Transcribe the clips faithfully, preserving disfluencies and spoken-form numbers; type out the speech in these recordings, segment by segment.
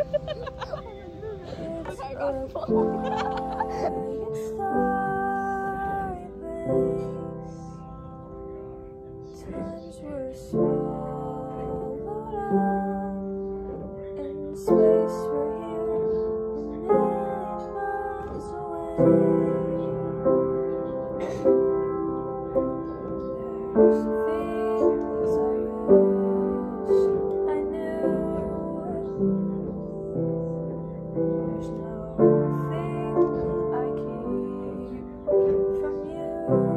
It's a quiet starry place. Times were swallowed up in space. We're here a million miles away. There's things I wish I knew. There's nothing I keep from you.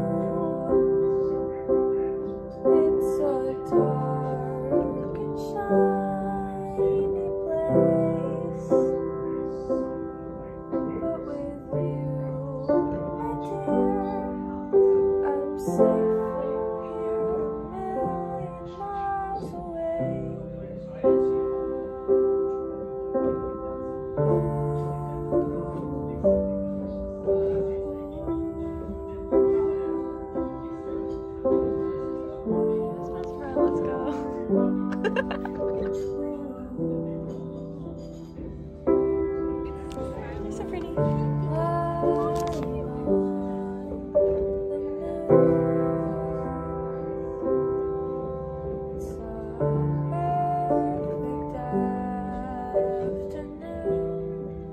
It's a dark and shiny place, but with you, my dear, I'm safe here a million miles away. Let's go. You're so pretty. It's a perfect afternoon.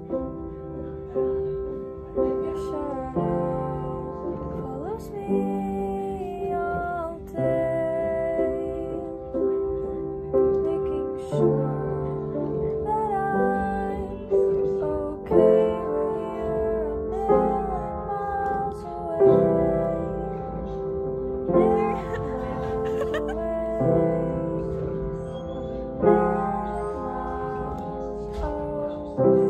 Your shadow follows me all day, making sure that I'm okay. We're here a million miles away. Million miles away. Million miles away.